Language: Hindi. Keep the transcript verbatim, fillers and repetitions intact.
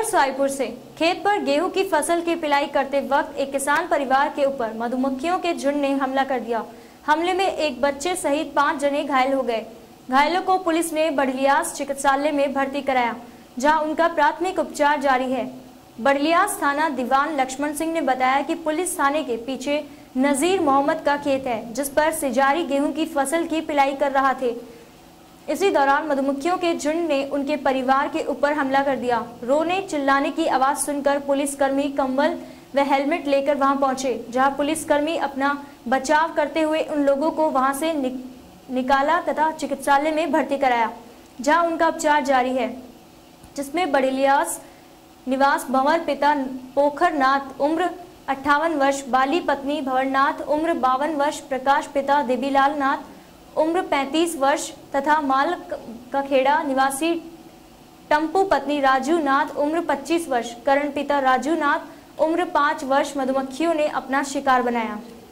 साईपुर से खेत पर गेहूं की फसल की पिलाई करते वक्त एक किसान परिवार के ऊपर मधुमक्खियों के झुंड ने हमला कर दिया। हमले में एक बच्चे सहित पांच जने घायल हो गए। घायलों को पुलिस ने बड़लियास चिकित्सालय में भर्ती कराया, जहां उनका प्राथमिक उपचार जारी है। बड़लियास थाना दीवान लक्ष्मण सिंह ने बताया कि पुलिस थाने के पीछे नजीर मोहम्मद का खेत है, जिस पर सिजारी गेहूं की फसल की पिलाई कर रहा थे। इसी दौरान मधुमक्खियों के झुंड ने उनके परिवार के ऊपर हमला कर दिया। रोने चिल्लाने की आवाज सुनकर पुलिसकर्मी कंबल व हेलमेट लेकर वहां पहुंचे, जहां पुलिसकर्मी अपना बचाव करते हुए उन लोगों को वहां से नि, निकाला तथा चिकित्सालय में भर्ती कराया, जहां उनका उपचार जारी है, जिसमें बड़लियास निवास भंवर पिता पोखरनाथ उम्र अट्ठावन वर्ष, बाली पत्नी भंवरनाथ उम्र बावन वर्ष, प्रकाश पिता देवीलाल नाथ उम्र पैंतीस वर्ष तथा माल का खेड़ा निवासी टम्पू पत्नी राजू नाथ उम्र पच्चीस वर्ष, करण पिता राजू नाथ उम्र पाँच वर्ष मधुमक्खियों ने अपना शिकार बनाया।